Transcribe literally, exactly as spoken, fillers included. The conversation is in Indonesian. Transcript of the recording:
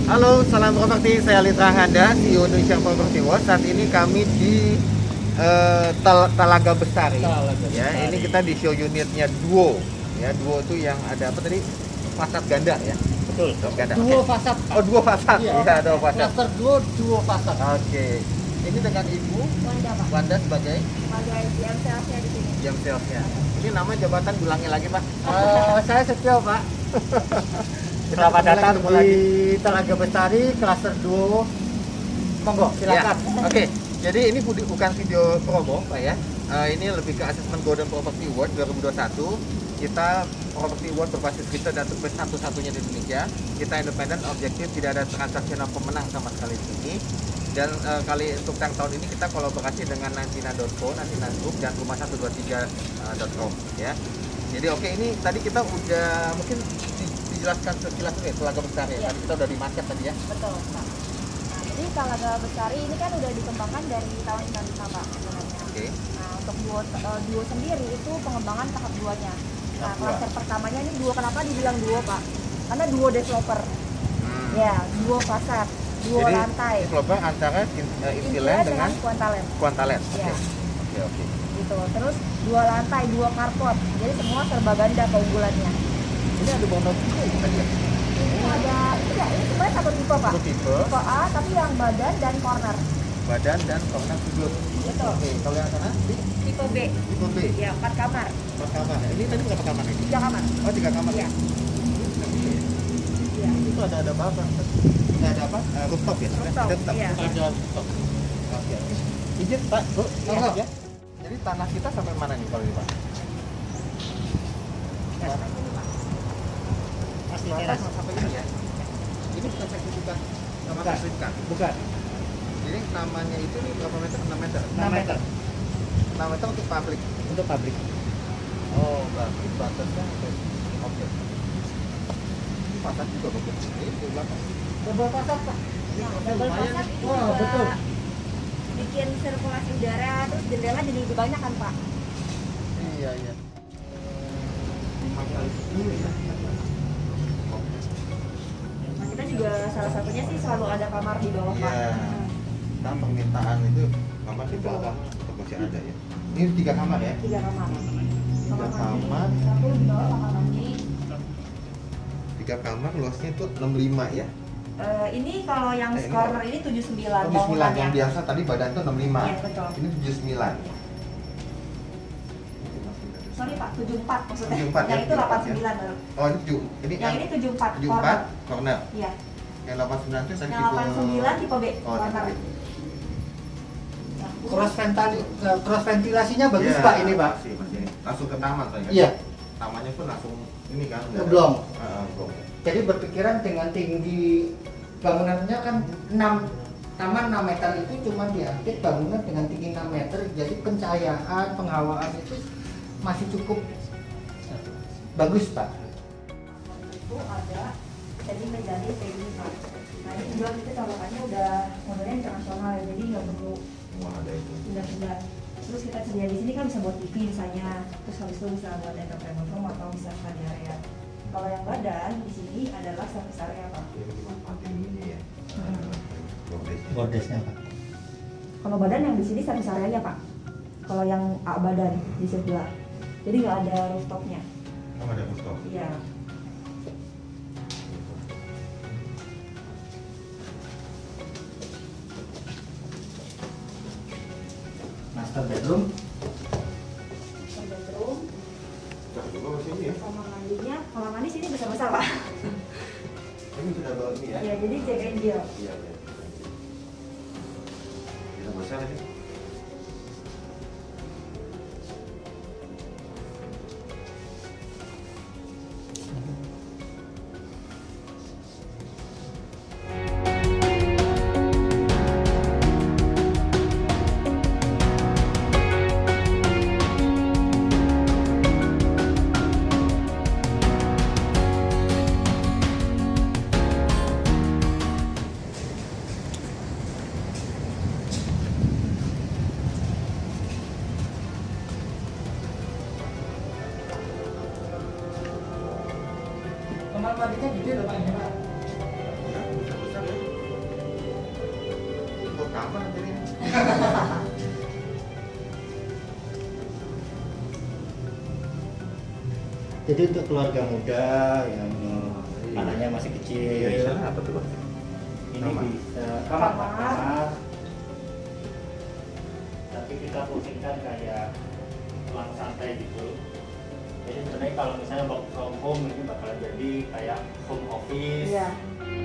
Halo, salam properti. Saya Litra Handa, C E O Indonesia Property Watch. Saat ini kami di uh, Tal Talaga Bestari. Talaga Ya, Bestari. ini kita di show unitnya Duo. Ya, Duo itu yang ada apa tadi? Fasad ganda ya. Betul. Ganda. Duo Okay. fasad. Oh, duo fasad. Iya, Iya, duo fasad. Cluster duo, duo fasad. Oke. Ini dengan Ibu Wanda, Pak. Wanda sebagai Sebagai G M salesnya di sini. jam salesnya. Ini nama jabatan ulangi lagi, Pak. Eh, saya Setio, Pak. Selamat Ketemu datang lagi, ketemu di Talaga Bestari, Cluster Duo. Monggo, silakan. Ya, Oke, jadi ini budi- bukan video promo, Pak ya. Eh, ini lebih ke asesmen Golden Property Award dua ribu dua puluh satu. Kita Property Award berbasis kita dan survei satu-satunya di Indonesia. Kita independen, objektif, tidak ada transaksional pemenang sama sekali di sini. Dan eh, kali untuk yang tahun ini kita kolaborasi dengan Nantina dot co, Nantina Group dan rumah satu dua tiga dot com ya. Jadi oke, ini tadi kita udah mungkin di- dijelaskan sekilas ya Talaga Bestari ya. Iya. Tadi kita udah di market tadi ya. Betul, Pak. Nah, jadi Talaga Bestari ini kan udah dikembangkan dari tahun sembilan puluh lima, Pak, sebenarnya. Oke. Nah, untuk duo, eh, duo sendiri itu pengembangan tahap duanya. Nah, Tahap dua. klaster pertamanya ini duo, kenapa dibilang duo, Pak? Karena duo developer. Hmm. Ya, duo fasad, duo Jadi lantai. developer antara in- uh, Intiland Infiland dengan Quantaland. Quantaland. Oke. Ya. Oke, oke. Gitu. Terus dua lantai, dua carport. Jadi semua serba ganda keunggulannya. Ini ada bonus juga ini tadi ya. Ini ada, ya, ini sebenarnya satu tipe, Pak. Satu tipe, Tipe A, tapi yang badan dan corner. badan dan corner sudut. Betul. Oke, kalau yang sana Tipe B. tipe B, Ya, empat kamar. empat kamar. Ini tadi berapa kamar ini? Tiga kamar. Oh, tiga kamar. Iya. Oke. Iya. Itu ada ada apa? Ini ada apa? Uh, rooftop ya? Rooftop, Rooftop. iya. Ada stok. Oke, oke. Izin Pak, Bu, Iya. ya. Jadi tanah kita sampai mana nih kalau ini Pak? Ya, sampai ini, Pak. Masih Atas teras. sampai ini ya. Ini bukan sertifikat sama Bukan. sertifikat. Bukan. Jadi namanya itu nih berapa meter? enam meter. enam meter enam meter untuk publik. untuk pabrik. Oh, berarti batasnya oke. Oke. Ini fasad juga bagus. Ini di belakang. Double fasad, Pak. Ini Nah, fasad double lumayan fasad nih. ini Wah, juga betul. bikin sirkulasi udara, terus jendela jadi lebih banyak kan, Pak? Iya, iya. lima kali sepuluh ya. Oke. Nah, kita juga salah satunya sih selalu ada kamar di bawah, Pak. Iya. Hmm. Kan permintaan itu kamar di belakang tetap masih ada ya. Ini tiga kamar ya. Tiga kamar. Tiga kamar. Satu di bawah kamar mandi. Tiga kamar luasnya itu enam puluh lima ya. Eh, ini kalau yang Eh, ini corner apa? ini tujuh puluh sembilan tujuh puluh sembilan yang bangunannya. biasa tadi badan itu enam puluh lima. Iya, betul. Ini tujuh puluh sembilan. Sorry, Pak, tujuh puluh empat maksudnya. tujuh puluh empat ya, Yang itu tujuh puluh empat delapan puluh sembilan baru. Oh, ini tujuh. Ini Yang ini tujuh puluh empat tujuh puluh empat corner. corner. Iya. Yang delapan puluh sembilan itu tadi Yang delapan puluh sembilan tipe B Oh, corner. tipe B. Nah, Cross ventilasi, cross ventilasinya bagus, Iya, Pak, ini, Pak. Masih, masih. Langsung ke taman soalnya. Iya. Tamannya pun langsung ini kan. nggak ada- Ngeblong. Heeh, blong. Jadi berpikiran dengan tinggi bangunannya kan enam, taman enam meter itu cuma diapit bangunan dengan tinggi enam meter, jadi pencahayaan, penghawaan itu masih cukup bagus, Pak. itu ada jadi medali kayak gini, Pak. Nah, ini juga kita colokannya udah modelnya internasional ya, jadi nggak perlu Wah, ada itu. pindah-pindah. Terus kita sedia di sini kan bisa buat T V misalnya, terus habis itu bisa buat entertainment room atau bisa study area. Kalau yang badan di sini adalah service area, Pak. Ini dimanfaatin ini ya. Hmm. Bordesnya. Bordesnya, Pak. Kalau badan yang di sini service area, Pak. Kalau yang A badan di sebelah, jadi nggak ada rooftopnya. Oh, ada rooftop. Iya. Master bedroom. Bedroom, Bisa juga ke sini ya. kamar mandinya, kamar mandi sini besar-besar, Pak. Ini sudah bawa ini ya. Iya, jadi Jack and Jill. Iya, iya. Bisa besar ini. Kamar mandinya gede loh, Pak, ini, Pak. Ya, bisa besar Kapan nanti ini? Jadi untuk keluarga muda yang anaknya masih kecil, Iya, apa tuh, Bang? ini Kamar. bisa Kamar. kamar. Tapi kita fungsikan kayak ruang santai gitu. Jadi sebenarnya kalau misalnya work from home ini bakalan jadi kayak home office. Iya.